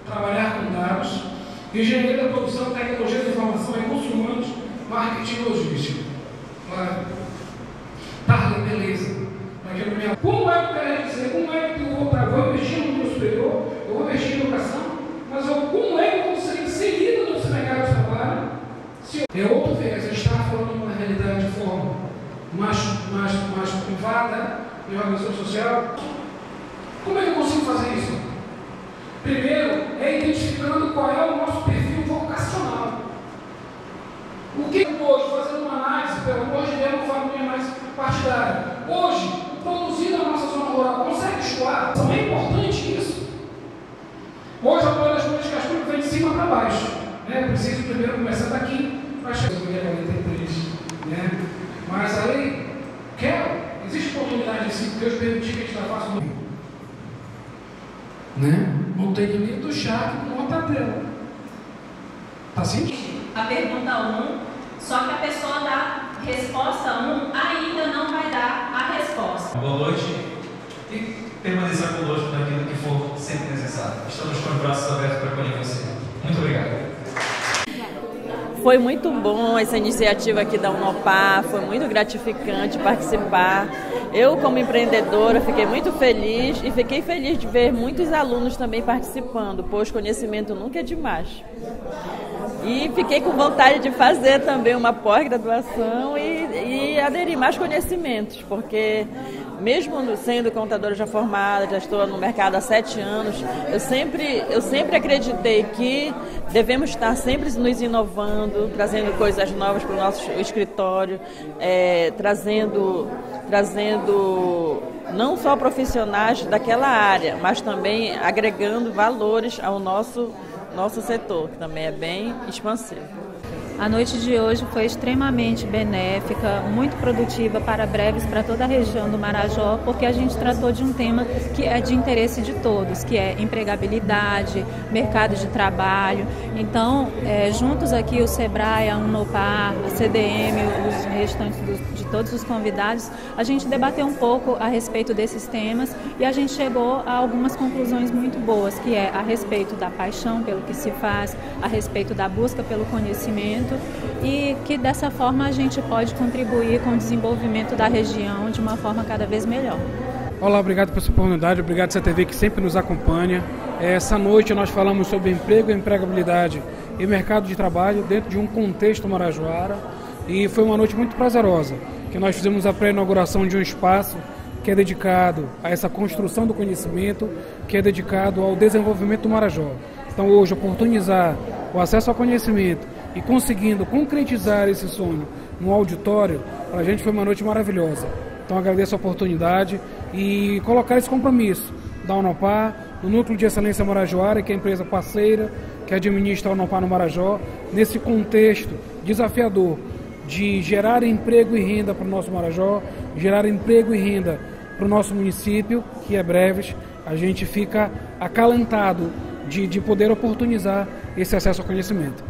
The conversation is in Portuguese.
trabalhar com dados, engenharia da produção, tecnologia da informação, recursos humanos, marketing e logística. Claro. Tá, beleza. Como é que eu quero dizer? Como é que eu vou investir no nível superior, eu vou investir em educação, mas como é que eu vou ser inserido nesse mercado de trabalho? É outra vez, a gente está falando de uma realidade de forma mais privada, de organização social. Como é que eu consigo fazer isso? Primeiro, é identificando qual é o nosso perfil vocacional. O que hoje, fazendo uma análise, pelo amor de Deus, uma família mais partidária. Hoje, produzir na nossa zona rural, consegue escoar? É importante isso. Hoje, a maioria das políticas públicas vem de cima para baixo. Né? Preciso primeiro começar daqui para chegar a 43. Né? Mas aí, existe oportunidade assim, Deus permitir que a gente não faça muito. Né? Não tem limite do chá que não está dela. Tá assim? A pergunta 1, só que a pessoa da resposta 1 ainda não vai dar a resposta. Boa noite e permaneça conosco naquilo que for sempre necessário. Estamos com os braços abertos para acolher você. Muito obrigado. Foi muito bom essa iniciativa aqui da Unopar, foi muito gratificante participar. Eu, como empreendedora, fiquei muito feliz e fiquei feliz de ver muitos alunos também participando, pois conhecimento nunca é demais. E fiquei com vontade de fazer também uma pós-graduação e aderir mais conhecimentos, porque mesmo sendo contadora já formada, já estou no mercado há 7 anos, eu sempre acreditei que devemos estar sempre nos inovando, trazendo coisas novas para o nosso escritório, trazendo não só profissionais daquela área, mas também agregando valores ao nosso setor, que também é bem expansivo. A noite de hoje foi extremamente benéfica, muito produtiva para Breves, para toda a região do Marajó, porque a gente tratou de um tema que é de interesse de todos, que é empregabilidade, mercado de trabalho. Então, juntos aqui o Sebrae, a Unopar, a CDM, os restantes de todos os convidados, a gente debateu um pouco a respeito desses temas e a gente chegou a algumas conclusões muito boas, que é a respeito da paixão pelo que se faz, a respeito da busca pelo conhecimento, e que dessa forma a gente pode contribuir com o desenvolvimento da região de uma forma cada vez melhor. Olá, obrigado pela sua oportunidade, obrigado CTV que sempre nos acompanha. Essa noite nós falamos sobre emprego, empregabilidade e mercado de trabalho dentro de um contexto marajoara, e foi uma noite muito prazerosa, que nós fizemos a pré-inauguração de um espaço que é dedicado a essa construção do conhecimento, que é dedicado ao desenvolvimento do Marajó. Então hoje, oportunizar o acesso ao conhecimento e conseguindo concretizar esse sonho no auditório, para a gente foi uma noite maravilhosa. Então agradeço a oportunidade e colocar esse compromisso da Unopar, do Núcleo de Excelência Marajoara, que é a empresa parceira que administra a Unopar no Marajó, nesse contexto desafiador de gerar emprego e renda para o nosso Marajó, gerar emprego e renda para o nosso município, que é Breves. A gente fica acalentado de poder oportunizar esse acesso ao conhecimento.